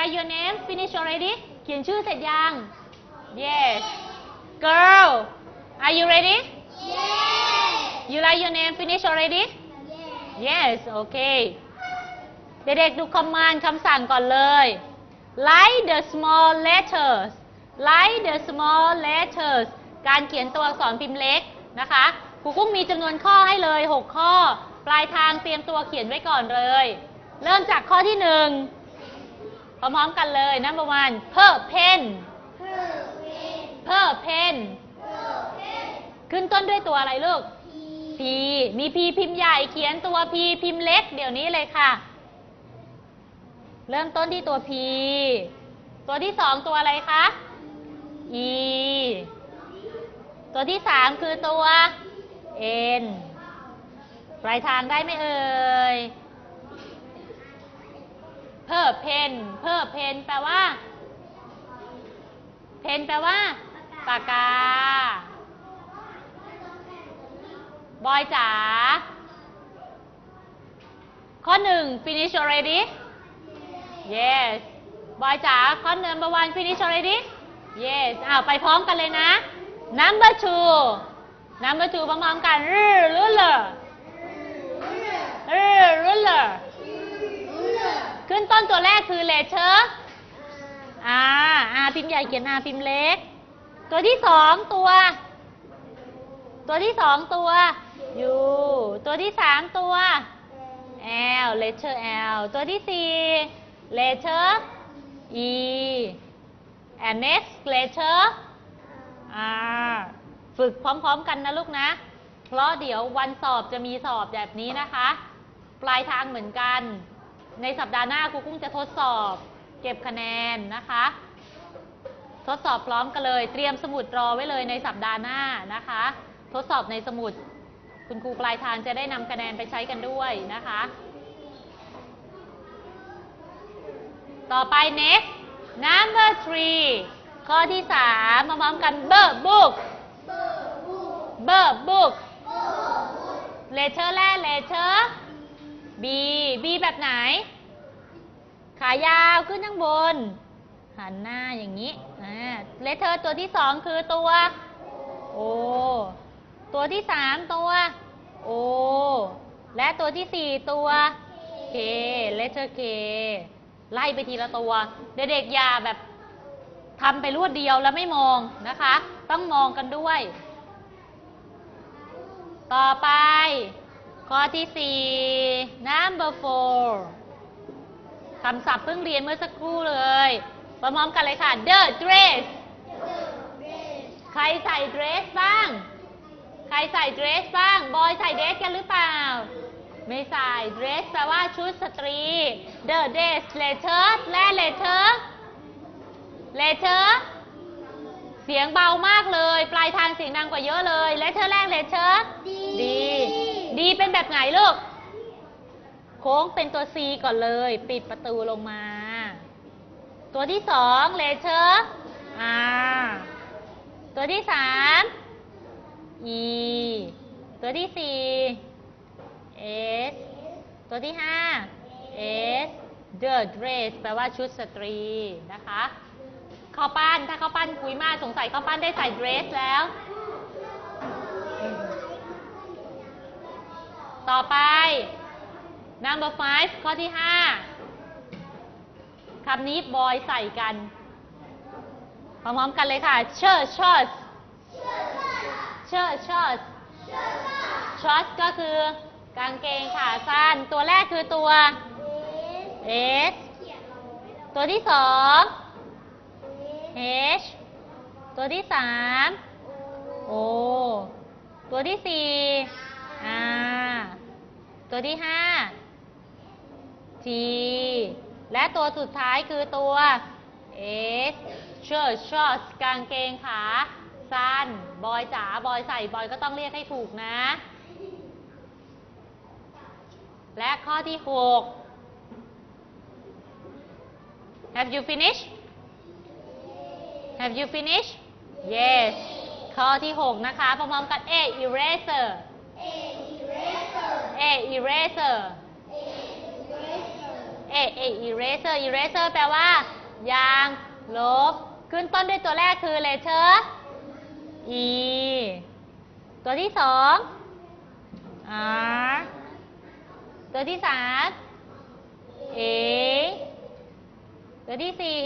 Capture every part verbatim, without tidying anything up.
write your name finish already เขียนชื่อเสร็จยัง yes girl are you ready yes you write your name finish already yes yes okay เด็กๆดูคอมมานด์คำสั่งก่อนเลย write the small letters write the small letters การเขียนตัวอักษรพิมพ์เล็กนะคะครูกุ้งมีจำนวนข้อให้เลยหกข้อปลายทางเตรียมตัวเขียนไว้ก่อนเลยเริ่มจากข้อที่หนึ่งพร้อมๆกันเลย number one per pen per pen ขึ้นต้นด้วยตัวอะไรลูก P มี P พิมพ์ใหญ่เขียนตัว P พิมพ์เล็กเดี๋ยวนี้เลยค่ะเริ่มต้นที่ตัว P ตัวที่สองตัวอะไรคะ E ตัวที่สามคือตัว N ปลายทางได้ไหมเอ่ย per pen per pen แปลว่าเพนแปลว่าปากกาบอยจ๋าข้อหนึ่ง finish already yes บอยจ๋าข้อ number one finish already yes อ้าวไปพร้อมกันเลยนะ number two number two พร้อมๆกัน ruler ruler ขึ้นต้นตัวแรกคือ letter อ่าอาพิมพ์ใหญ่เขียนอาพิมพ์เล็กตัวที่สองตัวตัวที่สองตัว U ตัวที่สามตัว L letter L ตัวที่สี่ letter E and next letter R ฝึกพร้อมๆกันนะลูกนะเพราะเดี๋ยววันสอบจะมีสอบแบบนี้นะคะปลายทางเหมือนกันในสัปดาห์หน้าครูกุ้งจะทดสอบเก็บคะแนนนะคะทดสอบพร้อมกันเลยเตรียมสมุดรอไว้เลยในสัปดาห์หน้านะคะทดสอบในสมุดคุณครูปลายทางจะได้นำคะแนนไปใช้กันด้วยนะคะต่อไป next number three ข้อที่สามมาพร้อมกัน bird book bird book letter แรก letter B B แบบไหนขายาวขึ้นข้างบนหันหน้าอย่างนี้เลเทอร์ตัวที่สองคือตัว O ตัวที่สามตัว O และตัวที่สี่ตัว K เลเทอร์ K ไล่ไปทีละตัวเด็กๆอย่าแบบทำไปรวดเดียวแล้วไม่มองนะคะต้องมองกันด้วยต่อไปข้อที่สี่ number four คำศัพท์เพิ่งเรียนเมื่อสักครู่เลยพร้อมๆกันเลยค่ะ the dress ใครใส่ dress บ้างใครใส่ dress บ้างบอยใส่ dress กันหรือเปล่าไม่ใส่ dress แปลว่าชุดสตรี the dress letter และ letter letter เสียงเบามากเลยปลายทางเสียงดังกว่าเยอะเลย letter แรก letter D D เป็นแบบไหนลูกโค้งเป็นตัว C ก่อนเลยปิดประตูลงมาตัวที่สอง letter R ตัวที่สาม E ตัวที่สี่ S ตัวที่ห้า S the dress แปลว่าชุดสตรีนะคะข้าวปั้นถ้าข้าวปั้นคุยมากสงสัยข้าวปั้นได้ใส่ dress แล้วต่อไป number five ข้อที่ห้าคำนี้บอยใส่กันพร้อมๆกันเลยค่ะ shirt shorts shirt shorts shorts ก็คือกางเกงขาสั้นตัวแรกคือตัว S ตัวที่สอง H ตัวที่สาม O ตัวที่สี่ R ตัวที่ห้า T และตัวสุดท้ายคือตัว S shirt shorts กางเกงขาสั้นบอยจ๋าบอยใส่บอยก็ต้องเรียกให้ถูกนะและข้อที่หก Have you finished Have you finished Yes ข้อที่หกนะคะพร้อมๆกัน A eraser A eraser A A eraser eraser แปลว่าอย่างลบขึ้นต้นด้วยตัวแรกคือ letter e ตัวที่สอง r ตัวที่สาม a ตัวที่สี่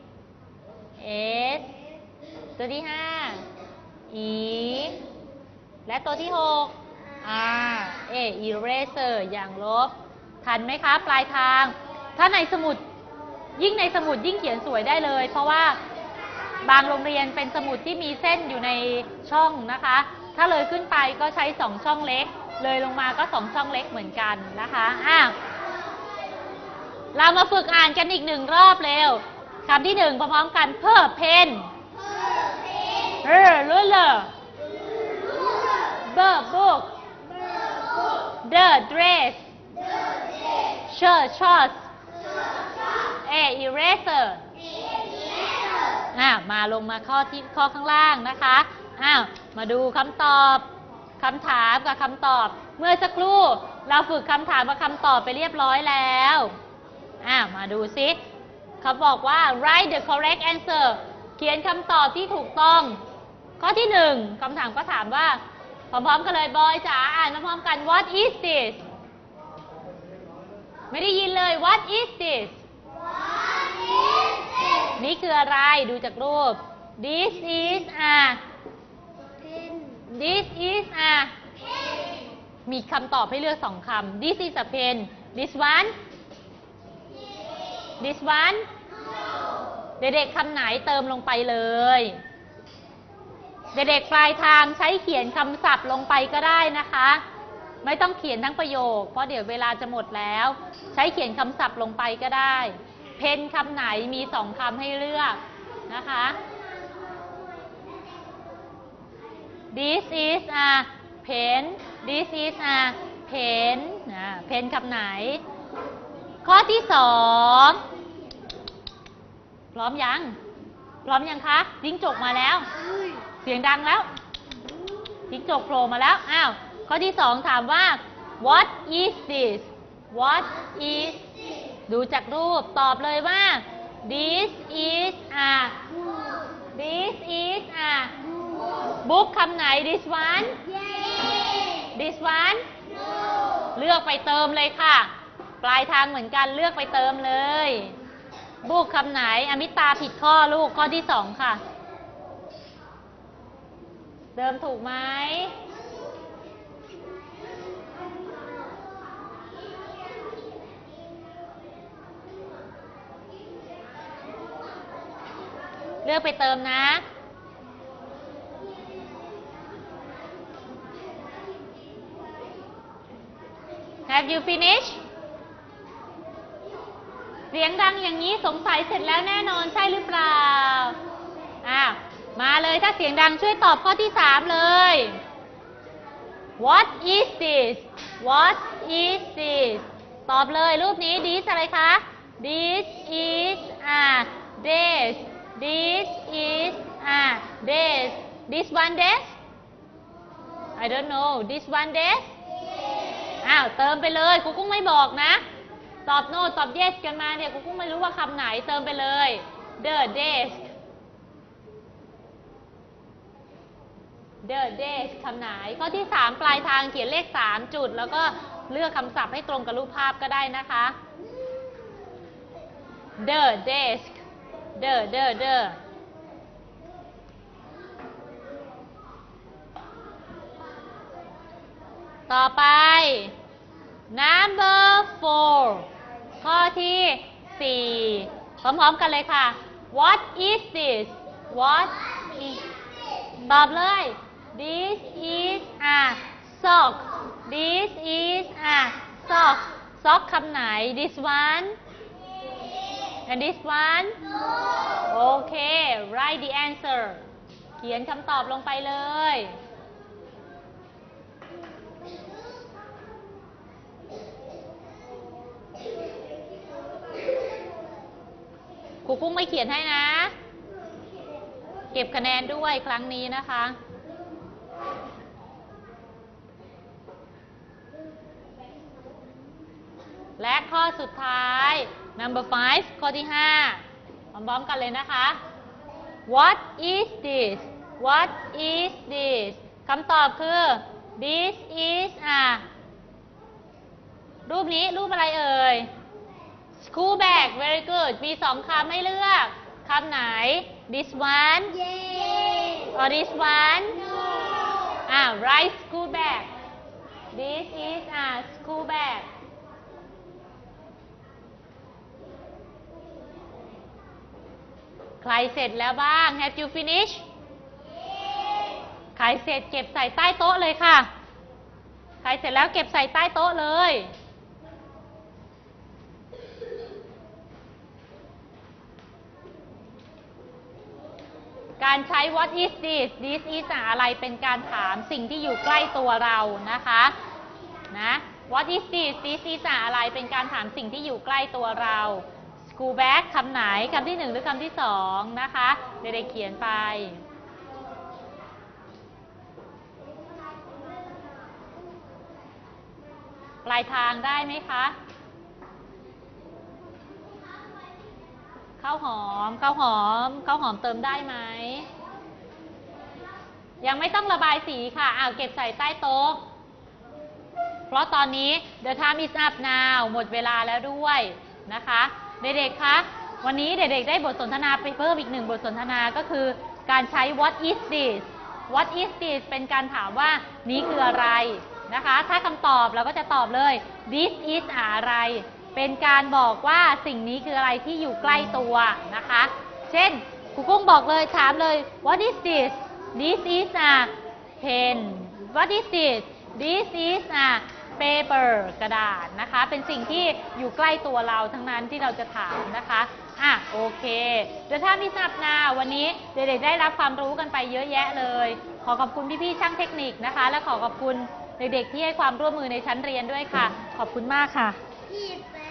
s ตัวที่ห้า e และตัวที่หก r เอ eraser อย่างลบทันไหมคะปลายทางถ้าในสมุดยิ่งในสมุดยิ่งเขียนสวยได้เลยเพราะว่าบางโรงเรียนเป็นสมุดที่มีเส้นอยู่ในช่องนะคะถ้าเลยขึ้นไปก็ใช้สองช่องเล็กเลยลงมาก็สองช่องเล็กเหมือนกันนะคะอ่ะเรามาฝึกอ่านกันอีกหนึ่งรอบเร็วคำที่หนึ่งพร้อมๆกันเพิ่มเพนเออรู้เลยเบอร์บุ๊กเดอะเดรสเชิร์ชอสเอ eraser อ่ะมาลงมาข้อที่ข้อข้างล่างนะคะอ้าวมาดูคำตอบคำถามกับคำตอบเมื่อสักครู่เราฝึกคำถามกับคำตอบไปเรียบร้อยแล้วอ่ะมาดูซิเขาบอกว่า write the correct answer เขียนคำตอบที่ถูกต้องข้อที่หนึ่งคำถามก็ถามว่าพร้อมๆกันเลยบอยจ๋าอ่านพร้อมๆกัน what is this ไม่ได้ยินเลย what is this นี่คืออะไรดูจากรูป this is a this is a มีคำตอบให้เลือกสองคำ this is a pen this one this one เด็กๆคำไหนเติมลงไปเลยเด็กๆปลายทางใช้เขียนคำศัพท์ลงไปก็ได้นะคะไม่ต้องเขียนทั้งประโยคเพราะเดี๋ยวเวลาจะหมดแล้วใช้เขียนคำศัพท์ลงไปก็ได้เพนคำไหนมีสองคำให้เลือกนะคะ this is a pen this is a pen นะเพนคำไหนข้อที่สองพร้อมยังพร้อมยังคะจิ้งจกมาแล้วเสียงดังแล้วจิ้งจกโผล่มาแล้วอ้าวข้อที่สองถามว่า what is this what is ดูจากรูปตอบเลยว่า this is a this is a book คำไหน this one this one เลือกไปเติมเลยค่ะปลายทางเหมือนกันเลือกไปเติมเลยบุกคำไหนอมิตาผิดข้อลูกข้อที่สองค่ะเติมถูกไหมเลือกไปเติมนะ Have you finished เสียงดังอย่างนี้สงสัยเสร็จแล้วแน่นอนใช่หรือเปล่าอ่ะมาเลยถ้าเสียงดังช่วยตอบข้อที่สามเลย What is this What is this ตอบเลยรูปนี้ this อะไรคะ This is a desk This is a desk This one desk I don't know This one desk อ้าวเติมไปเลยครูกุ้งไม่บอกนะตอบ no ตอบ yes กันมาเนี่ยครูกุ้งไม่รู้ว่าคำไหนเติมไปเลย the desk the desk คำไหนข้อที่สามปลายทางเขียนเลขสามจุดแล้วก็เลือกคำศัพท์ให้ตรงกับรูปภาพก็ได้นะคะ the desk the the the ต่อไป number four ข้อที่สี่พร้อมๆกันเลยค่ะ what is this what is ตอบเลย this is a sock this is a sock sock คำไหน this one and this one โอเค write the answer เขียนคำตอบลงไปเลยครูกุ้งไม่เขียนให้นะเก็บคะแนนด้วยครั้งนี้นะคะและข้อสุดท้าย number five ข้อที่ห้าพร้อมๆกันเลยนะคะ What is this What is this คำตอบคือ This is a รูปนี้รูปอะไรเอ่ย School bag very good มีสองคำให้เลือกคำไหน This one Yes. or this one No. อ่า right school bag This is a school bag ใครเสร็จแล้วบ้าง Have you finished ใครเสร็จเก็บใส่ใต้โต๊ะเลยค่ะ ใครเสร็จแล้วเก็บใส่ใต้โต๊ะเลย การใช้ what is this this is อะไรเป็นการถามสิ่งที่อยู่ใกล้ตัวเรานะคะนะ what is this this is อะไรเป็นการถามสิ่งที่อยู่ใกล้ตัวเรา school bag คำไหนคำที่หนึ่งหรือคำที่สองนะคะเด็กๆเขียนไปปลายทางได้ไหมคะข้าวหอมข้าวหอมข้าวหอมเติมได้ไหมยังไม่ต้องระบายสีค่ะอ้าวเก็บใส่ใต้โต๊ะเพราะตอนนี้ the time is up now หมดเวลาแล้วด้วยนะคะเด็กๆคะวันนี้เด็กๆได้บทสนทนาไปเพิ่มอีกหนึ่งบทสนทนาก็คือการใช้ what is this what is this เป็นการถามว่านี้คืออะไรนะคะถ้าคำตอบเราก็จะตอบเลย this is อะไรเป็นการบอกว่าสิ่งนี้คืออะไรที่อยู่ใกล้ตัวนะคะเช่นครูกุ้งบอกเลยถามเลย what is this this is a pen what is this this is a paper กระดาษนะคะเป็นสิ่งที่อยู่ใกล้ตัวเราทั้งนั้นที่เราจะถามนะคะอ่ะโอเคเดี๋ยวถ้ามีสับนาวันนี้เด็กๆได้รับความรู้กันไปเยอะแยะเลยขอขอบคุณพี่ๆช่างเทคนิคนะคะและขอขอบคุณเด็กๆที่ให้ความร่วมมือในชั้นเรียนด้วยค่ะขอบคุณมากค่ะพี่แป